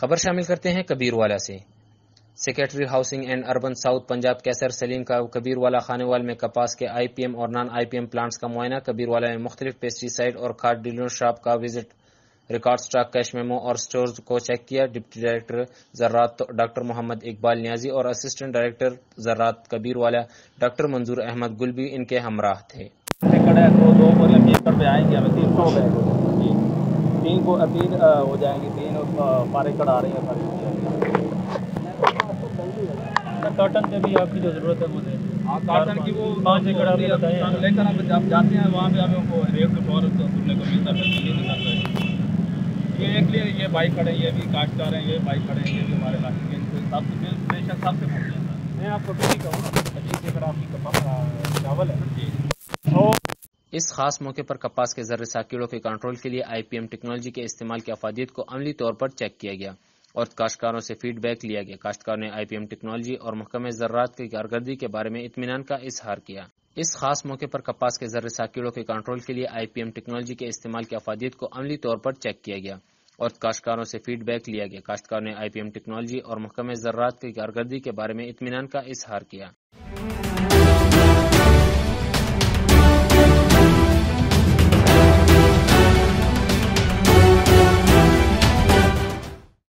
خبر شامل کرتے ہیں کبیر والا سے۔ Secretary housing and urban south Punjab Qaiser Saleem کا کبیر والا خانے وال میں کپاس کے آئی پی ایم اور non I P M plants کا معائنہ۔ کبیر والا میں مختلف پیسٹی سائیڈ اور کھاد ڈیلر شاپ کا visit, record stock, cash memo اور سٹورز کو چیک کیا۔ ڈپٹی ڈائریکٹر زراعت ڈاکٹر محمد اقبال نیازی اور اسسٹنٹ ڈائریکٹر زراعت کبیر والا ڈاکٹر منظور احمد گل بھی ان کے ہمراہ تھے۔ دو بوریاں ایکڑ پہ آئیں گے، ہمیں 300 بیگ تین کو تین ہو جائیں گے، تین پر ایکڑ آ رہی ہیں۔ کاٹن کے بھی آپ کی جو ضرورت ہے وہ دیں۔ کاٹن کی وہ 5 ایکڑ آپ بتائیں، لیکن اب جب جاتے ہیں وہاں پہ ہمیں کو ریٹ فور سننے کو ملتا ہے۔ یہ ایک لیے یہ بھائی کھڑے ہیں، یہ بھی کاشتکار ہیں، یہ بھائی کھڑے ہیں، یہ بھی ہمارے علاقے کے، ان کو سب سے بے شک سب سے پہنچ جاتا ہے۔ میں آپ کو بھی کہوں نا 25 ایکڑ آپ کی چاول ہے جی۔ اس خاص موقع پر کپاس کے ذرے ساکیڑوں کے کنٹرول کے لیے آئی پی ایم ٹیکنالوجی کے استعمال کی افادیت کو عملی طور پر چیک کیا گیا اور کاشتکاروں سے فیڈ بیک لیا گیا۔ کاشتکاروں نے آئی پی ایم ٹیکنالوجی اور محکمہ زراعت کی کارکردگی کے بارے میں اطمینان کا اظہار کیا۔ اس خاص موقع پر کپاس کے ذرے ساکیڑوں کے کنٹرول کے لیے آئی پی ایم ٹیکنالوجی کے استعمال کی افادیت کو عملی طور پر چیک کیا گیا اور کاشتکاروں سے فیڈ بیک لیا گیا۔ کاشتکاروں نے آئی پی ایم ٹیکنالوجی اور محکمہ زراعت کی کارکردگی کے بارے میں اطمینان کا اظہار کیا۔